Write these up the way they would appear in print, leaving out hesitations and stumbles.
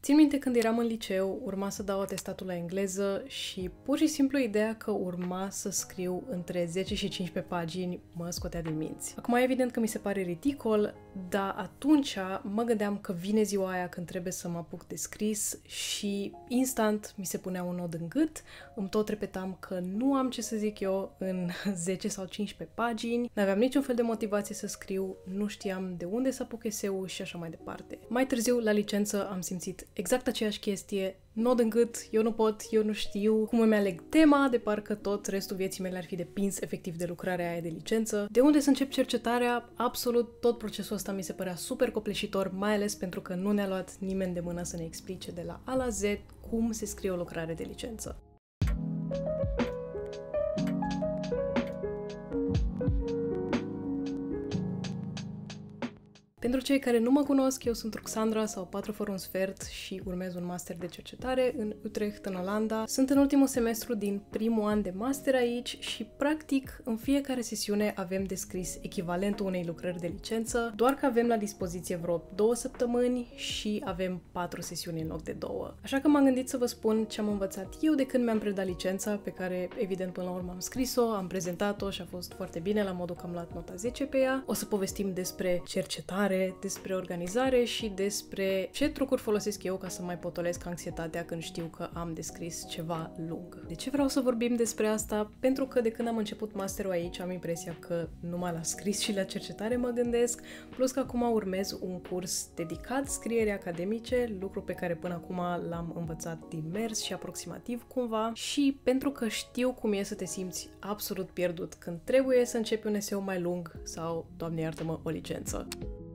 Țin minte când eram în liceu, urma să dau atestatul la engleză și pur și simplu ideea că urma să scriu între 10 și 15 pagini mă scotea din minți. Acum, evident că mi se pare ridicol, dar atunci mă gândeam că vine ziua aia când trebuie să mă apuc de scris și instant mi se punea un nod în gât, îmi tot repetam că nu am ce să zic eu în 10 sau 15 pagini, n-aveam niciun fel de motivație să scriu, nu știam de unde să apuc eseul și așa mai departe. Mai târziu, la licență, am simțit exact aceeași chestie, nod în gât, eu nu pot, eu nu știu cum îmi aleg tema, de parcă tot restul vieții mele ar fi depins efectiv de lucrarea aia de licență. De unde să încep cercetarea, absolut tot procesul ăsta mi se părea super copleșitor, mai ales pentru că nu ne-a luat nimeni de mână să ne explice de la A la Z cum se scrie o lucrare de licență. Pentru cei care nu mă cunosc, eu sunt Ruxandra sau 4 fără un sfert și urmez un master de cercetare în Utrecht, în Olanda. Sunt în ultimul semestru din primul an de master aici și, practic, în fiecare sesiune avem de scris echivalentul unei lucrări de licență, doar că avem la dispoziție vreo 2 săptămâni și avem 4 sesiuni în loc de 2. Așa că m-am gândit să vă spun ce am învățat eu de când mi-am predat licența, pe care, evident, până la urmă am scris-o, am prezentat-o și a fost foarte bine, la modul că am luat nota 10 pe ea. O să povestim despre cercetare, despre organizare și despre ce trucuri folosesc eu ca să mai potolesc anxietatea când știu că am de scris ceva lung. De ce vreau să vorbim despre asta? Pentru că de când am început masterul aici am impresia că numai la scris și la cercetare mă gândesc, plus că acum urmez un curs dedicat scrierii academice, lucru pe care până acum l-am învățat din mers și aproximativ cumva, și pentru că știu cum e să te simți absolut pierdut când trebuie să începi un eseu mai lung sau, Doamne iartă-mă, o licență.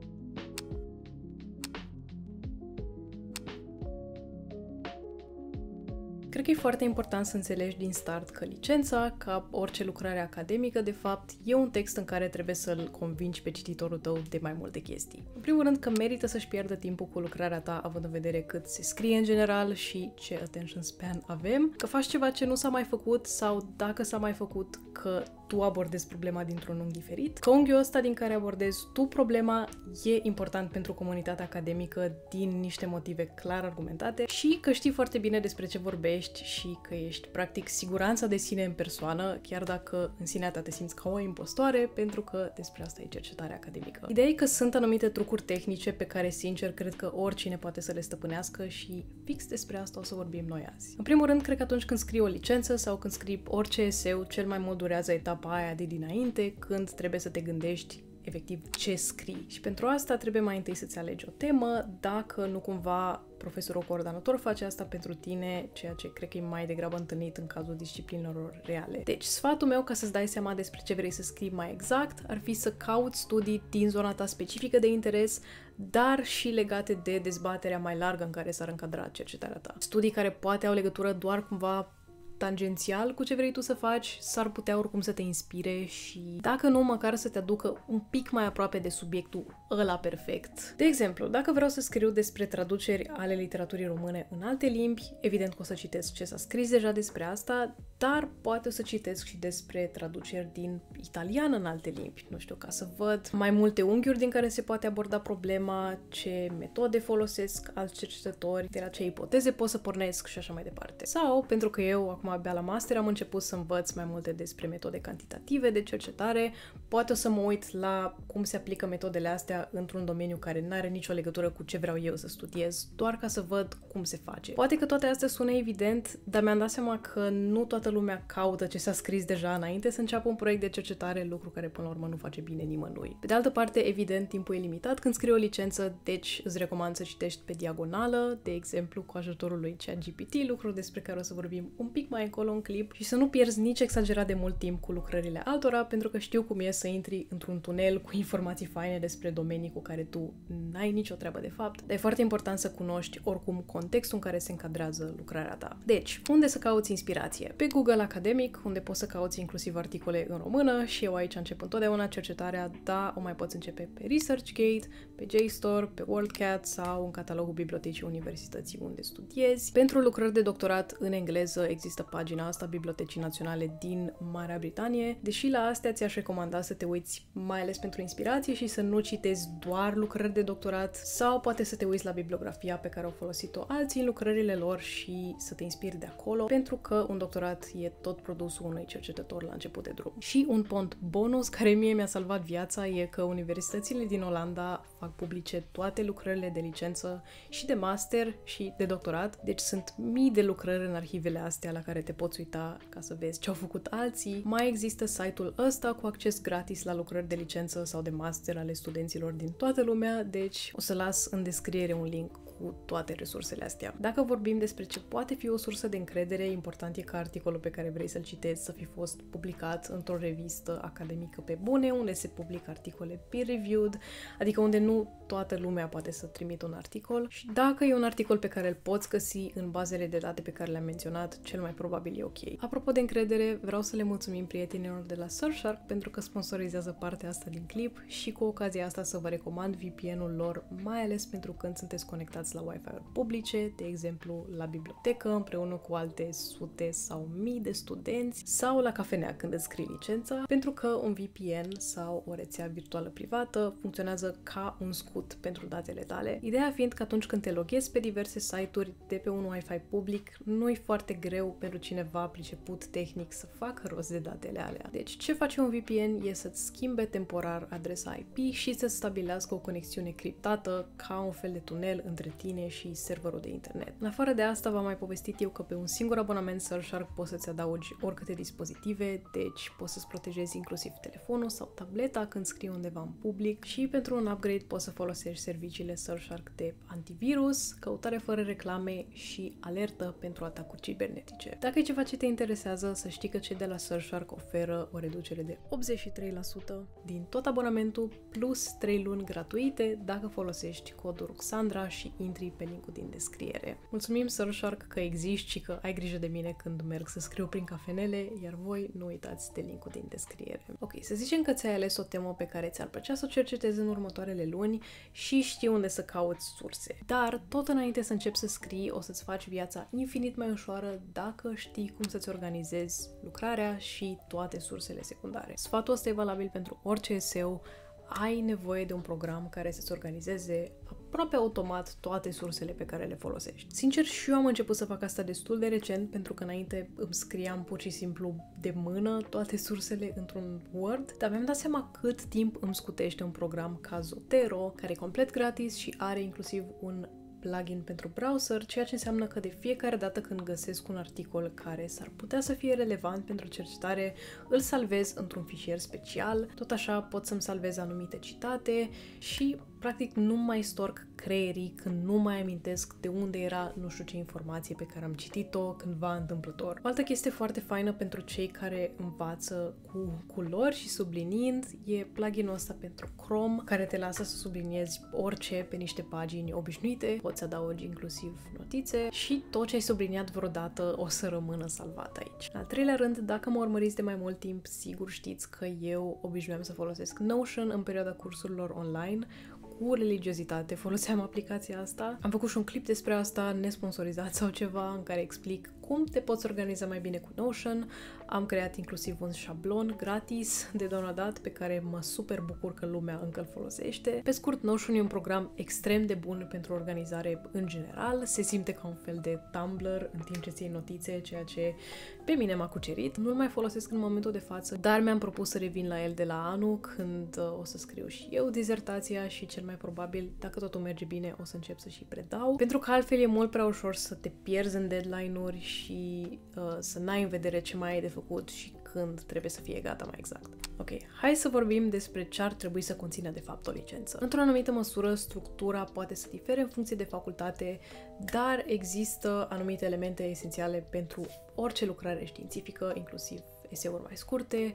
Cred că e foarte important să înțelegi din start că licența, ca orice lucrare academică, de fapt, e un text în care trebuie să-l convingi pe cititorul tău de mai multe chestii. În primul rând că merită să-și pierdă timpul cu lucrarea ta, având în vedere cât se scrie în general și ce attention span avem, că faci ceva ce nu s-a mai făcut sau, dacă s-a mai făcut, că tu abordezi problema dintr-un unghi diferit, că unghiul ăsta din care abordezi tu problema e important pentru comunitatea academică din niște motive clar argumentate și că știi foarte bine despre ce vorbești și că ești practic siguranța de sine în persoană, chiar dacă în sinea ta te simți ca o impostoare, pentru că despre asta e cercetarea academică. Ideea e că sunt anumite trucuri tehnice pe care, sincer, cred că oricine poate să le stăpânească și fix despre asta o să vorbim noi azi. În primul rând, cred că atunci când scrii o licență sau când scrii orice eseu, cel mai mult durează etapa aia de dinainte, când trebuie să te gândești efectiv ce scrii. Și pentru asta trebuie mai întâi să-ți alegi o temă, dacă nu cumva profesorul coordonator face asta pentru tine, ceea ce cred că e mai degrabă întâlnit în cazul disciplinelor reale. Deci, sfatul meu ca să-ți dai seama despre ce vrei să scrii mai exact ar fi să cauți studii din zona ta specifică de interes, dar și legate de dezbaterea mai largă în care s-ar încadra cercetarea ta. Studii care poate au legătură doar cumva tangențial cu ce vrei tu să faci, s-ar putea oricum să te inspire și, dacă nu, măcar să te aducă un pic mai aproape de subiectul ăla perfect. De exemplu, dacă vreau să scriu despre traduceri ale literaturii române în alte limbi, evident că o să citesc ce s-a scris deja despre asta, dar poate o să citesc și despre traduceri din italiană în alte limbi, nu știu, ca să văd mai multe unghiuri din care se poate aborda problema, ce metode folosesc alți cercetători, de la ce ipoteze pot să pornesc și așa mai departe. Sau, pentru că eu acum abia la master am început să învăț mai multe despre metode cantitative de cercetare, poate o să mă uit la cum se aplică metodele astea într-un domeniu care nu are nicio legătură cu ce vreau eu să studiez, doar ca să văd cum se face. Poate că toate astea sună evident, dar mi-am dat seama că nu toată lumea caută ce s-a scris deja înainte să înceapă un proiect de cercetare, lucru care până la urmă nu face bine nimănui. Pe de altă parte, evident, timpul e limitat când scrii o licență, deci îți recomand să citești pe diagonală, de exemplu cu ajutorul lui ChatGPT, lucru despre care o să vorbim un pic mai încolo în clip, și să nu pierzi nici exagerat de mult timp cu lucrările altora, pentru că știu cum e să intri într-un tunel cu informații faine despre domenii cu care tu n-ai nicio treabă de fapt, dar e foarte important să cunoști oricum contextul în care se încadrează lucrarea ta. Deci, unde să cauți inspirație? Pe Google Academic, unde poți să cauți inclusiv articole în română, și eu aici încep întotdeauna cercetarea, dar o mai poți începe pe ResearchGate, pe JSTOR, pe WorldCat sau în catalogul bibliotecii universității unde studiezi. Pentru lucrări de doctorat în engleză există există pagina asta, Bibliotecii Naționale din Marea Britanie, deși la astea ți-aș recomanda să te uiți mai ales pentru inspirație și să nu citezi doar lucrări de doctorat sau poate să te uiți la bibliografia pe care au folosit-o alții în lucrările lor și să te inspiri de acolo, pentru că un doctorat e tot produsul unui cercetător la început de drum. Și un punct bonus care mie mi-a salvat viața e că universitățile din Olanda fac publice toate lucrările de licență și de master și de doctorat, deci sunt mii de lucrări în arhivele astea la care te poți uita ca să vezi ce au făcut alții. Mai există site-ul ăsta cu acces gratis la lucrări de licență sau de master ale studenților din toată lumea, deci o să las în descriere un link cu toate resursele astea. Dacă vorbim despre ce poate fi o sursă de încredere, important e ca articolul pe care vrei să-l citezi să fi fost publicat într-o revistă academică pe bune, unde se publică articole peer-reviewed, adică unde nu toată lumea poate să trimită un articol, și dacă e un articol pe care îl poți găsi în bazele de date pe care le-am menționat, cel mai probabil e ok. Apropo de încredere, vreau să le mulțumim prietenilor de la Surfshark pentru că sponsorizează partea asta din clip și cu ocazia asta să vă recomand VPN-ul lor, mai ales pentru când sunteți conectați la Wi-Fi-uri publice, de exemplu la bibliotecă împreună cu alte sute sau mii de studenți sau la cafenea când îți scrii licența, pentru că un VPN sau o rețea virtuală privată funcționează ca un scut pentru datele tale. Ideea fiind că atunci când te loghezi pe diverse site-uri de pe un Wi-Fi public, nu-i foarte greu pentru cineva priceput tehnic să facă rost de datele alea. Deci ce face un VPN e să-ți schimbe temporar adresa IP și să-ți stabilească o conexiune criptată ca un fel de tunel între tine și serverul de internet. În afară de asta, v-am mai povestit eu că pe un singur abonament Surfshark poți să-ți adaugi oricâte dispozitive, deci poți să-ți protejezi inclusiv telefonul sau tableta când scrii undeva în public și pentru un upgrade poți să folosești serviciile Surfshark de antivirus, căutare fără reclame și alertă pentru atacuri cibernetice. Dacă e ceva ce te interesează, să știi că cei de la Surfshark oferă o reducere de 83% din tot abonamentul plus 3 luni gratuite dacă folosești codul Ruxandra și intri pe linkul din descriere. Mulțumim Surfshark că existi și că ai grijă de mine când merg să scriu prin cafenele, iar voi nu uitați de linkul din descriere. Ok, să zicem că ți-ai ales o temă pe care ți-ar plăcea să o cercetezi în următoarele luni și știi unde să cauți surse. Dar tot înainte să începi să scrii, o să-ți faci viața infinit mai ușoară dacă știi cum să-ți organizezi lucrarea și toate sursele secundare. Sfatul ăsta e valabil pentru orice eseu. Ai nevoie de un program care să-ți organizeze aproape automat toate sursele pe care le folosești. Sincer, și eu am început să fac asta destul de recent, pentru că înainte îmi scriam pur și simplu de mână toate sursele într-un Word, dar mi-am dat seama cât timp îmi scutește un program ca Zotero, care e complet gratis și are inclusiv un plugin pentru browser, ceea ce înseamnă că de fiecare dată când găsesc un articol care s-ar putea să fie relevant pentru cercetare, îl salvez într-un fișier special. Tot așa pot să-mi salvez anumite citate și practic nu mai storc creierii când nu mai amintesc de unde era nu știu ce informație pe care am citit-o cândva întâmplător. O altă chestie foarte faină pentru cei care învață cu culori și subliniind e pluginul ăsta pentru Chrome, care te lasă să subliniezi orice pe niște pagini obișnuite, poți adaugi inclusiv notițe și tot ce ai subliniat vreodată o să rămână salvat aici. În al treilea rând, dacă mă urmăriți de mai mult timp, sigur știți că eu obișnuiam să folosesc Notion în perioada cursurilor online. Cu religiozitate foloseam aplicația asta. Am făcut și un clip despre asta, nesponsorizat sau ceva, în care explic cum te poți organiza mai bine cu Notion. Am creat inclusiv un șablon gratis de downloadat pe care mă super bucur că lumea încă îl folosește. Pe scurt, Notion e un program extrem de bun pentru organizare în general. Se simte ca un fel de Tumblr în timp ce ții notițe, ceea ce pe mine m-a cucerit. Nu-l mai folosesc în momentul de față, dar mi-am propus să revin la el de la anul, când o să scriu și eu dizertația și cel mai probabil, dacă totul merge bine, o să încep să și predau. Pentru că altfel e mult prea ușor să te pierzi în deadline-uri și să n-ai în vedere ce mai ai de făcut și când trebuie să fie gata mai exact. Ok, hai să vorbim despre ce ar trebui să conțină de fapt o licență. Într-o anumită măsură, structura poate să difere în funcție de facultate, dar există anumite elemente esențiale pentru orice lucrare științifică, inclusiv eseuri mai scurte,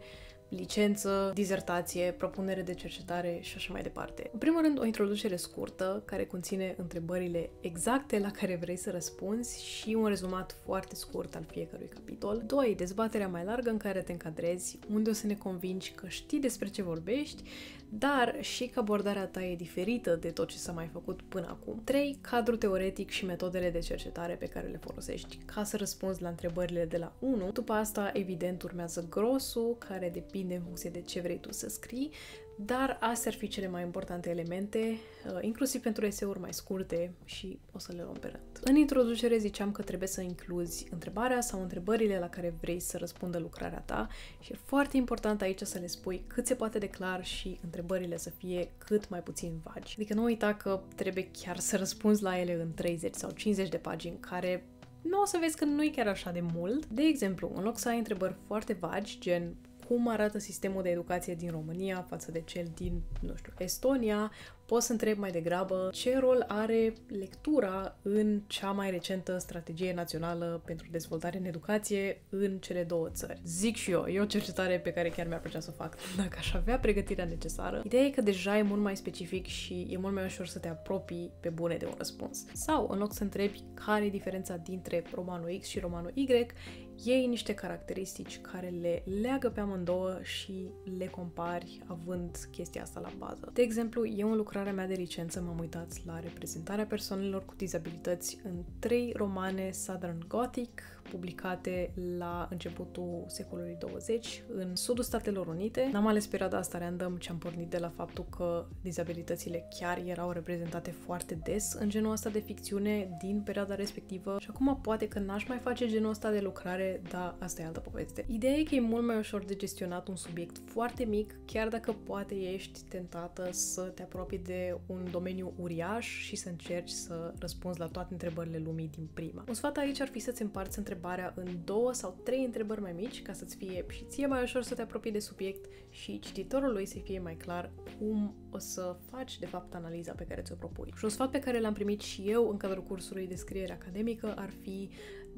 licență, dizertație, propunere de cercetare și așa mai departe. În primul rând, o introducere scurtă, care conține întrebările exacte la care vrei să răspunzi și un rezumat foarte scurt al fiecărui capitol. 2. Dezbaterea mai largă în care te încadrezi, unde o să ne convingi că știi despre ce vorbești, dar și că abordarea ta e diferită de tot ce s-a mai făcut până acum. 3. Cadrul teoretic și metodele de cercetare pe care le folosești ca să răspunzi la întrebările de la 1. După asta, evident, urmează grosul, care depinde în funcție de ce vrei tu să scrii, dar astea ar fi cele mai importante elemente, inclusiv pentru eseuri mai scurte și o să le luăm pe rând. În introducere ziceam că trebuie să incluzi întrebarea sau întrebările la care vrei să răspundă lucrarea ta și e foarte important aici să le spui cât se poate de clar și întrebările să fie cât mai puțin vagi. Adică nu uita că trebuie chiar să răspunzi la ele în 30 sau 50 de pagini, care nu o să vezi că nu e chiar așa de mult. De exemplu, în loc să ai întrebări foarte vagi, gen cum arată sistemul de educație din România față de cel din, Estonia, poți să întrebi mai degrabă ce rol are lectura în cea mai recentă strategie națională pentru dezvoltare în educație în cele două țări. Zic și eu, e o cercetare pe care chiar mi-ar plăcea să o fac dacă aș avea pregătirea necesară. Ideea e că deja e mult mai specific și e mult mai ușor să te apropii pe bune de un răspuns. Sau, în loc să întrebi care e diferența dintre romanul X și romanul Y, iei niște caracteristici care le leagă pe amândouă și le compari având chestia asta la bază. De exemplu, eu în lucrarea mea de licență m-am uitat la reprezentarea persoanelor cu dizabilități în 3 romane Southern Gothic, publicate la începutul secolului 20 în sudul Statelor Unite. N-am ales perioada asta random, ci am pornit de la faptul că dizabilitățile chiar erau reprezentate foarte des în genul ăsta de ficțiune din perioada respectivă și acum poate că n-aș mai face genul ăsta de lucrare, dar asta e altă poveste. Ideea e că e mult mai ușor de gestionat un subiect foarte mic, chiar dacă poate ești tentată să te apropii de un domeniu uriaș și să încerci să răspunzi la toate întrebările lumii din prima. Un sfat aici ar fi să-ți împarți întrebarea în 2 sau 3 întrebări mai mici, ca să-ți fie și ție mai ușor să te apropii de subiect și cititorului să fie mai clar cum o să faci, de fapt, analiza pe care ți-o propui. Și un sfat pe care l-am primit și eu în cadrul cursului de scriere academică ar fi: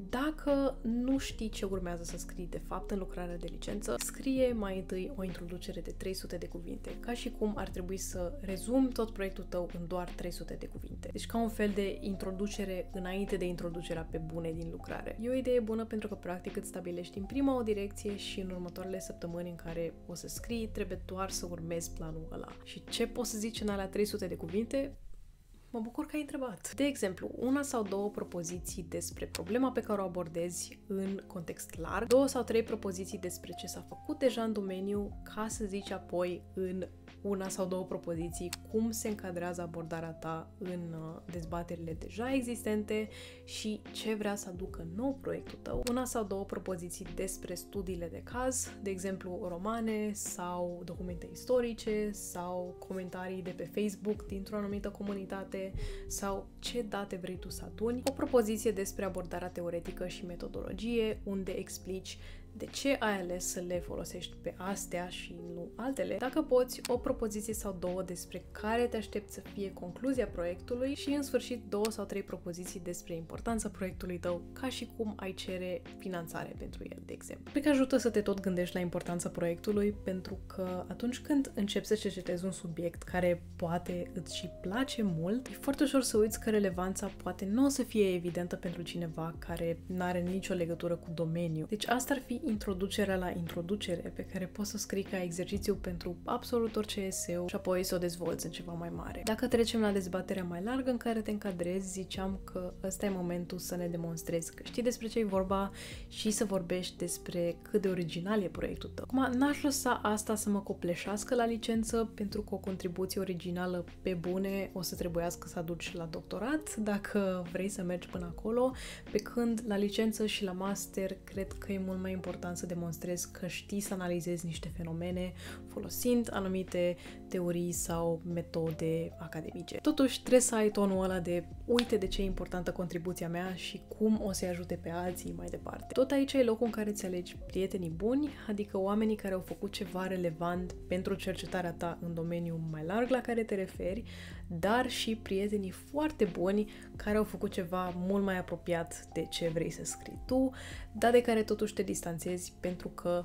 dacă nu știi ce urmează să scrii de fapt în lucrarea de licență, scrie mai întâi o introducere de 300 de cuvinte, ca și cum ar trebui să rezumi tot proiectul tău în doar 300 de cuvinte. Deci ca un fel de introducere înainte de introducerea pe bune din lucrare. E o idee bună pentru că practic îți stabilești în prima o direcție și în următoarele săptămâni în care o să scrii, trebuie doar să urmezi planul ăla. Și ce poți să zici în alea 300 de cuvinte? Mă bucur că ai întrebat. De exemplu, 1 sau 2 propoziții despre problema pe care o abordezi în context larg, 2 sau 3 propoziții despre ce s-a făcut deja în domeniu, ca să zici apoi în 1 sau 2 propoziții cum se încadrează abordarea ta în dezbaterile deja existente și ce vrea să aducă nou proiectul tău. 1 sau 2 propoziții despre studiile de caz, de exemplu romane sau documente istorice sau comentarii de pe Facebook dintr-o anumită comunitate sau ce date vrei tu să aduni. O propoziție despre abordarea teoretică și metodologie, unde explici de ce ai ales să le folosești pe astea și nu altele. Dacă poți, o propoziție sau 2 despre care te aștepți să fie concluzia proiectului și, în sfârșit, 2 sau 3 propoziții despre importanța proiectului tău, ca și cum ai cere finanțare pentru el, de exemplu. Cred că ajută să te tot gândești la importanța proiectului, pentru că atunci când începi să cercetezi un subiect care poate îți și place mult, e foarte ușor să uiți că relevanța poate nu o să fie evidentă pentru cineva care n-are nicio legătură cu domeniul. Deci asta ar fi introducerea la introducere, pe care poți să scrii ca exercițiu pentru absolut orice eseu și apoi să o dezvolți în ceva mai mare. Dacă trecem la dezbaterea mai largă în care te încadrezi, ziceam că ăsta e momentul să ne demonstrezi că știi despre ce e vorba și să vorbești despre cât de original e proiectul tău. Acum, n-aș lăsa asta să mă copleșească la licență, pentru că o contribuție originală pe bune o să trebuiască să aduci la doctorat, dacă vrei să mergi până acolo, pe când la licență și la master cred că e mult mai important să demonstrezi că știi să analizezi niște fenomene folosind anumite teorii sau metode academice. Totuși, trebuie să ai tonul ăla de uite de ce e importantă contribuția mea și cum o să-i ajute pe alții mai departe. Tot aici e locul în care îți alegi prietenii buni, adică oamenii care au făcut ceva relevant pentru cercetarea ta în domeniul mai larg la care te referi, dar și prietenii foarte buni care au făcut ceva mult mai apropiat de ce vrei să scrii tu, dar de care totuși te distanțezi pentru că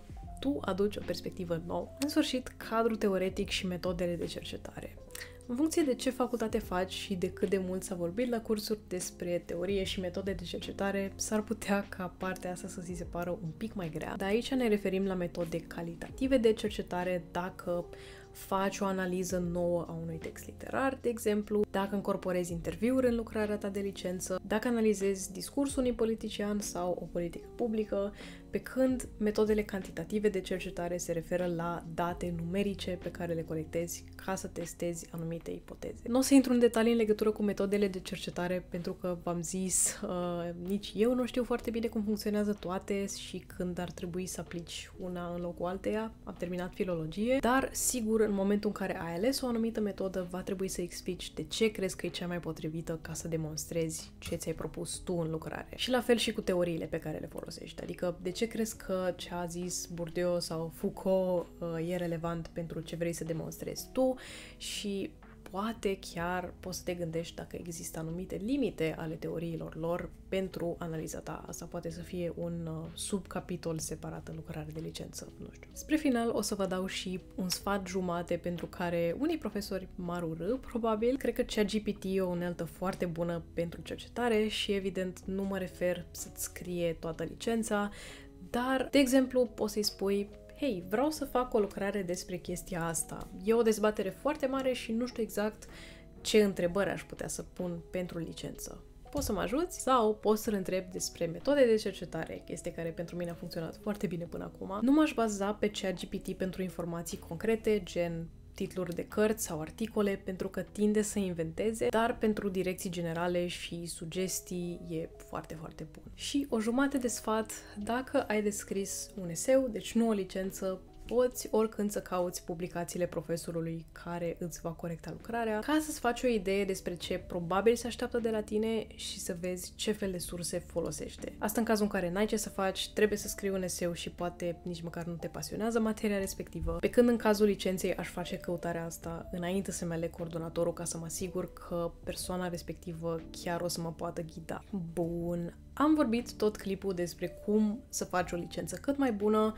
tu aduci o perspectivă nouă. În sfârșit, cadrul teoretic și metodele de cercetare. În funcție de ce facultate faci și de cât de mult s-a vorbit la cursuri despre teorie și metode de cercetare, s-ar putea ca partea asta să ți se pară un pic mai grea. Dar aici ne referim la metode calitative de cercetare dacă faci o analiză nouă a unui text literar, de exemplu, dacă încorporezi interviuri în lucrarea ta de licență, dacă analizezi discursul unui politician sau o politică publică, pe când metodele cantitative de cercetare se referă la date numerice pe care le colectezi ca să testezi anumite ipoteze. Nu o să intru în detalii în legătură cu metodele de cercetare pentru că v-am zis, nici eu nu știu foarte bine cum funcționează toate și când ar trebui să aplici una în locul alteia. Am terminat filologie, dar sigur în momentul în care ai ales o anumită metodă va trebui să explici de ce crezi că e cea mai potrivită ca să demonstrezi ce ți-ai propus tu în lucrare. Și la fel și cu teoriile pe care le folosești, adică de ce crezi că ce a zis Bourdieu sau Foucault e relevant pentru ce vrei să demonstrezi tu și poate chiar poți să te gândești dacă există anumite limite ale teoriilor lor pentru analiza ta. Asta poate să fie un subcapitol separat în lucrare de licență, nu știu. Spre final o să vă dau și un sfat jumate pentru care unii profesori m-ar urî, probabil. Cred că ChatGPT e o unealtă foarte bună pentru cercetare și evident nu mă refer să-ți scrie toată licența, dar, de exemplu, poți să-i spui: hei, vreau să fac o lucrare despre chestia asta. E o dezbatere foarte mare și nu știu exact ce întrebări aș putea să pun pentru licență. Poți să mă ajuți? Sau poți să-l întreb despre metode de cercetare, chestie care pentru mine a funcționat foarte bine până acum. Nu m-aș baza pe ChatGPT pentru informații concrete, gen titluri de cărți sau articole, pentru că tinde să inventeze, dar pentru direcții generale și sugestii e foarte, foarte bun. Și o jumătate de sfat, dacă ai de scris un eseu, deci nu o licență, poți oricând să cauți publicațiile profesorului care îți va corecta lucrarea, ca să-ți faci o idee despre ce probabil se așteaptă de la tine și să vezi ce fel de surse folosește. Asta în cazul în care n-ai ce să faci, trebuie să scrii un eseu și poate nici măcar nu te pasionează materia respectivă. Pe când în cazul licenței aș face căutarea asta înainte să-mi aleg coordonatorul ca să mă asigur că persoana respectivă chiar o să mă poată ghida. Bun. Am vorbit tot clipul despre cum să faci o licență cât mai bună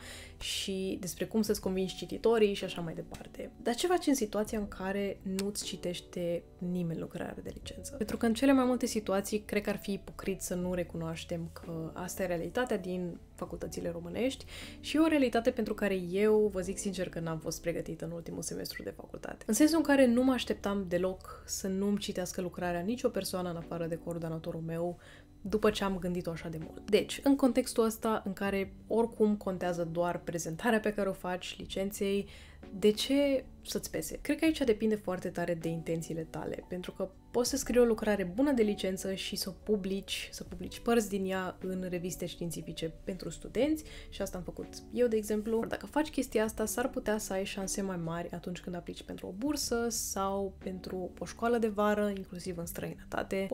și despre cum să-ți convingi cititorii și așa mai departe. Dar ce faci în situația în care nu-ți citește nimeni lucrarea de licență? Pentru că în cele mai multe situații cred că ar fi ipocrit să nu recunoaștem că asta e realitatea din facultățile românești și e o realitate pentru care eu vă zic sincer că n-am fost pregătită în ultimul semestru de facultate. În sensul în care nu mă așteptam deloc să nu-mi citească lucrarea nicio persoană în afară de coordonatorul meu după ce am gândit-o așa de mult. Deci, în contextul ăsta în care oricum contează doar prezentarea pe care o faci licenței, de ce să-ți pese? Cred că aici depinde foarte tare de intențiile tale, pentru că poți să scrii o lucrare bună de licență și să publici părți din ea în reviste științifice pentru studenți și asta am făcut eu, de exemplu. Dacă faci chestia asta, s-ar putea să ai șanse mai mari atunci când aplici pentru o bursă sau pentru o școală de vară, inclusiv în străinătate,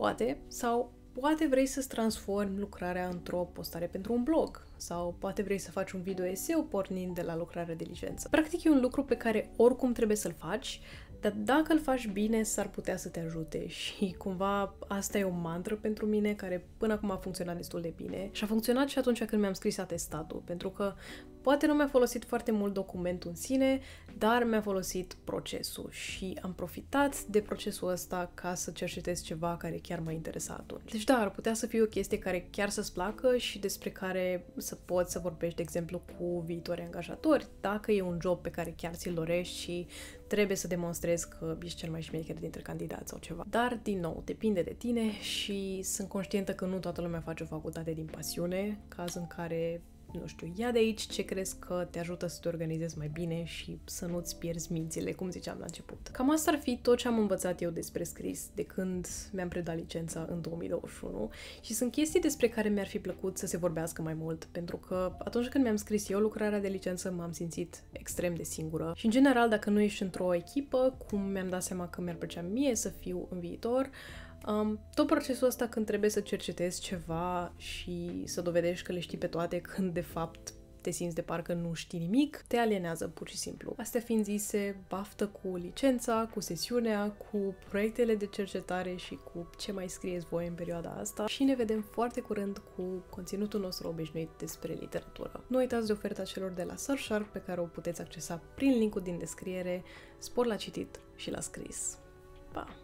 poate vrei să-ți transformi lucrarea într-o postare pentru un blog sau poate vrei să faci un video eseu pornind de la lucrarea de licență. Practic e un lucru pe care oricum trebuie să-l faci, dar dacă îl faci bine, s-ar putea să te ajute și cumva asta e o mantră pentru mine care până acum a funcționat destul de bine și a funcționat și atunci când mi-am scris atestatul, pentru că poate nu mi-a folosit foarte mult documentul în sine, dar mi-a folosit procesul și am profitat de procesul ăsta ca să cercetez ceva care chiar mă interesa atunci. Deci da, ar putea să fie o chestie care chiar să-ți placă și despre care să poți să vorbești, de exemplu, cu viitori angajatori, dacă e un job pe care chiar ți-l dorești și trebuie să demonstrezi că ești cel mai șmecher dintre candidați sau ceva. Dar, din nou, depinde de tine și sunt conștientă că nu toată lumea face o facultate din pasiune, caz în care nu știu, ia de aici ce crezi că te ajută să te organizezi mai bine și să nu-ți pierzi mințile, cum ziceam la început. Cam asta ar fi tot ce am învățat eu despre scris de când mi-am predat licența în 2021 și sunt chestii despre care mi-ar fi plăcut să se vorbească mai mult, pentru că atunci când mi-am scris eu lucrarea de licență m-am simțit extrem de singură și în general dacă nu ești într-o echipă, cum mi-am dat seama că mi-ar plăcea mie să fiu în viitor, tot procesul ăsta când trebuie să cercetezi ceva și să dovedești că le știi pe toate când de fapt te simți de parcă nu știi nimic, te alienează pur și simplu. Astea fiind zise, baftă cu licența, cu sesiunea, cu proiectele de cercetare și cu ce mai scrieți voi în perioada asta și ne vedem foarte curând cu conținutul nostru obișnuit despre literatură. Nu uitați de oferta celor de la Surfshark pe care o puteți accesa prin linkul din descriere. Spor la citit și la scris. Pa!